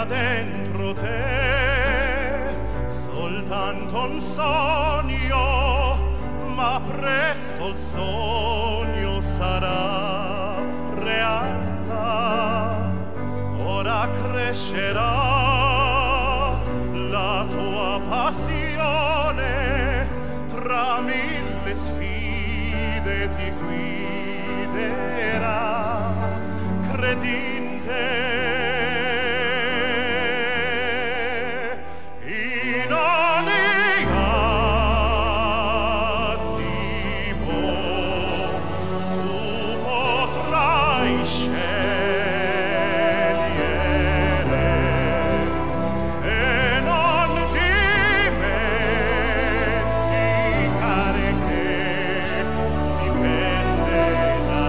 aveva dentro te soltanto un sogno, ma presto il sogno sarà realtà. Ora crescerà la tua passione, tra mille sfide ti guiderà. Credi in te, in ogni attimo tu potrai scegliere e non dimenticare che dipende da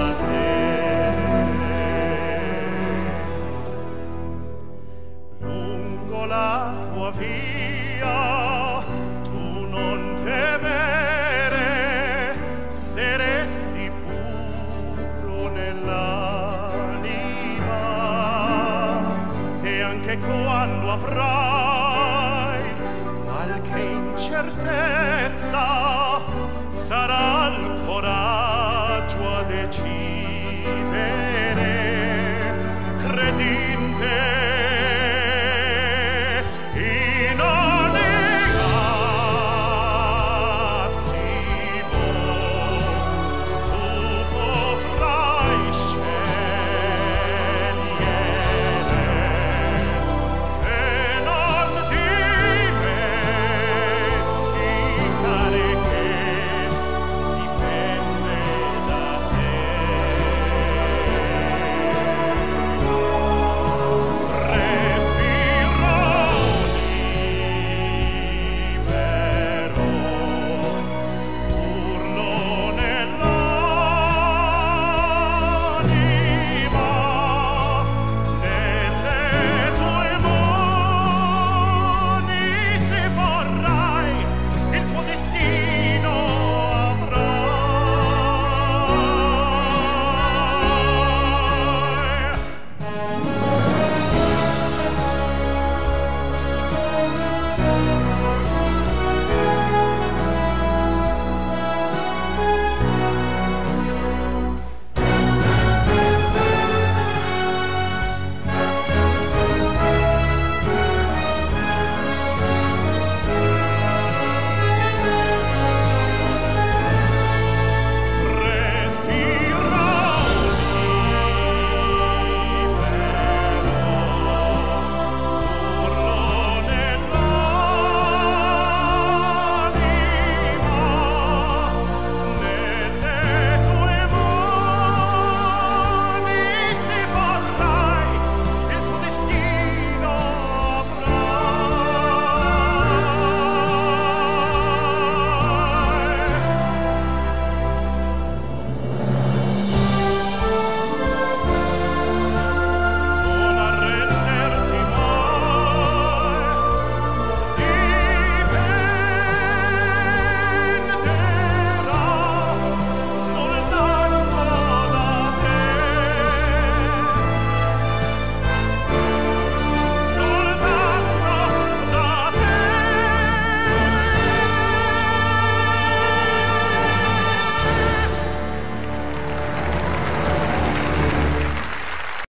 te. Lungo la tua via tu non temere, se resti puro nell'anima, e anche quando avrai